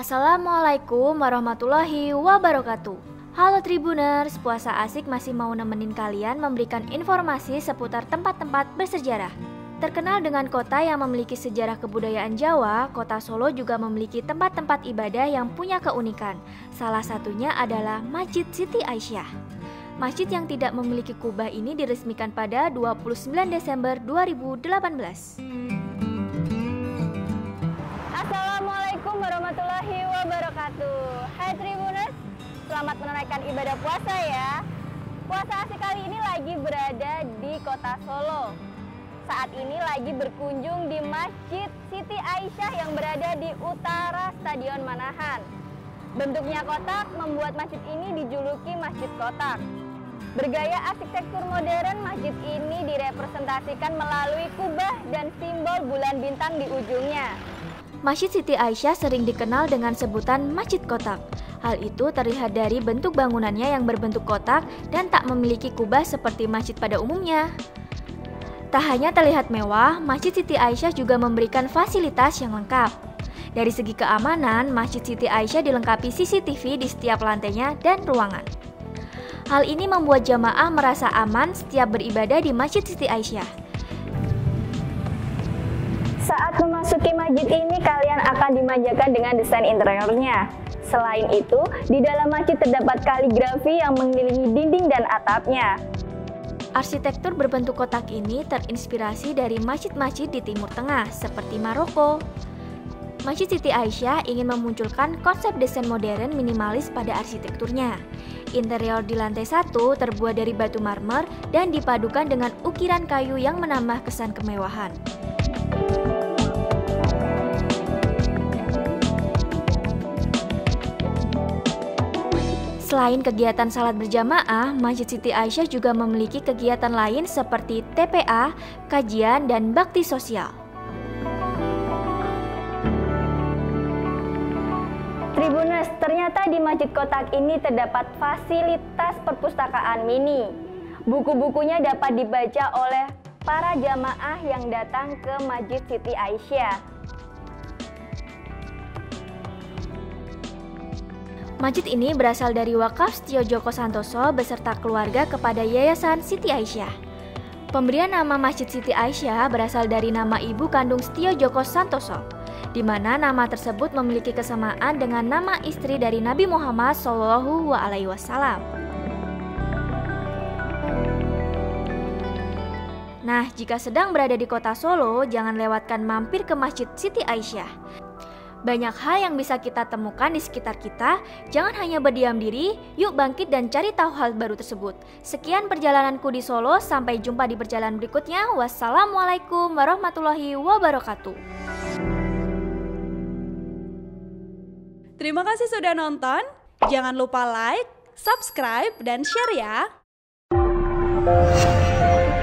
Assalamualaikum warahmatullahi wabarakatuh. Halo Tribuners, puasa asik masih mau nemenin kalian memberikan informasi seputar tempat-tempat bersejarah. Terkenal dengan kota yang memiliki sejarah kebudayaan Jawa, kota Solo juga memiliki tempat-tempat ibadah yang punya keunikan. Salah satunya adalah Masjid Siti Aisyah. Masjid yang tidak memiliki kubah ini diresmikan pada 29 Desember 2018. Assalamualaikum warahmatullahi wabarakatuh. Hai Tribuners, selamat menunaikan ibadah puasa ya. Puasa asik kali ini lagi berada di kota Solo. Saat ini lagi berkunjung di Masjid Siti Aisyah yang berada di utara Stadion Manahan. Bentuknya kotak membuat masjid ini dijuluki Masjid Kotak. Bergaya arsitektur modern, masjid ini direpresentasikan melalui kubah dan simbol bulan bintang di ujungnya. Masjid Siti Aisyah sering dikenal dengan sebutan Masjid Kotak. Hal itu terlihat dari bentuk bangunannya yang berbentuk kotak dan tak memiliki kubah seperti masjid pada umumnya. Tak hanya terlihat mewah, Masjid Siti Aisyah juga memberikan fasilitas yang lengkap. Dari segi keamanan, Masjid Siti Aisyah dilengkapi CCTV di setiap lantainya dan ruangan. Hal ini membuat jamaah merasa aman setiap beribadah di Masjid Siti Aisyah. Saat memasuki masjid ini, kalian akan dimanjakan dengan desain interiornya. Selain itu, di dalam masjid terdapat kaligrafi yang mengelilingi dinding dan atapnya. Arsitektur berbentuk kotak ini terinspirasi dari masjid-masjid di Timur Tengah, seperti Maroko. Masjid Siti Aisyah ingin memunculkan konsep desain modern minimalis pada arsitekturnya. Interior di lantai 1 terbuat dari batu marmer dan dipadukan dengan ukiran kayu yang menambah kesan kemewahan. Selain kegiatan salat berjamaah, Masjid Siti Aisyah juga memiliki kegiatan lain seperti TPA, kajian, dan bakti sosial. Tribuners, ternyata di Masjid Kotak ini terdapat fasilitas perpustakaan mini. Buku-bukunya dapat dibaca oleh para jamaah yang datang ke Masjid Siti Aisyah. Masjid ini berasal dari wakaf Setio Djoko Santoso beserta keluarga kepada Yayasan Siti Aisyah. Pemberian nama Masjid Siti Aisyah berasal dari nama ibu kandung Setio Djoko Santoso, di mana nama tersebut memiliki kesamaan dengan nama istri dari Nabi Muhammad SAW. Nah, jika sedang berada di kota Solo, jangan lewatkan mampir ke Masjid Siti Aisyah. Banyak hal yang bisa kita temukan di sekitar kita, jangan hanya berdiam diri, yuk bangkit dan cari tahu hal baru tersebut. Sekian perjalananku di Solo, sampai jumpa di perjalanan berikutnya. Wassalamualaikum warahmatullahi wabarakatuh. Terima kasih sudah nonton, jangan lupa like, subscribe, dan share ya.